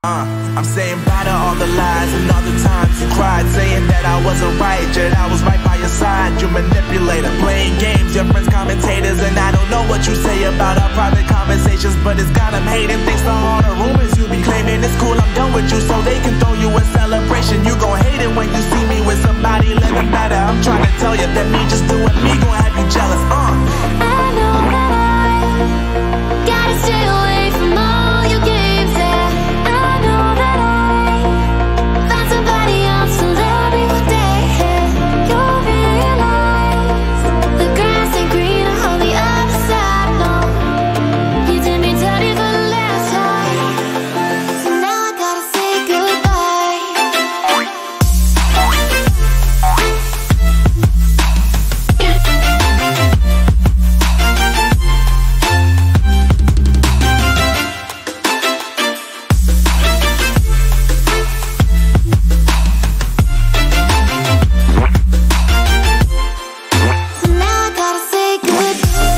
I'm saying bye to all the lies and all the times you cried, saying that I wasn't right, yet I was right by your side. You manipulator, playing games, your friends commentators, and I don't know what you say about our private conversations, but it's got them hating. Thanks to all the rumors you be claiming. It's cool, I'm done with you, so they can throw you a celebration. You gon' hate it when you see me with somebody living better. I'm trying to tell you that me just doing me gon' have you jealous. I know that I gotta stay away from all your games. Yeah, I know that I found somebody else to love me one day. You'll realize the grass ain't greener on the other side. No, you did me dirty for the last time, so now I gotta say goodbye. So now I gotta say goodbye.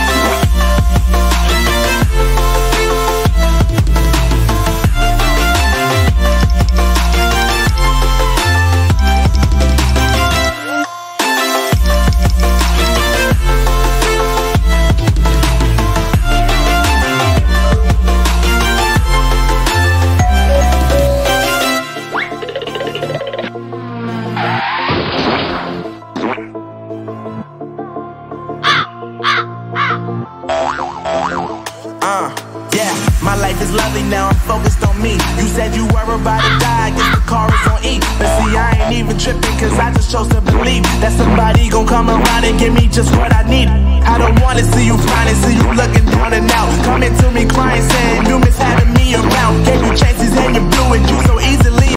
Yeah, my life is lovely now, I'm focused on me. You said you were about to die, I guess the car is on E. But see, I ain't even tripping, cause I just chose to believe that somebody gon' come around and give me just what I need. I don't wanna see you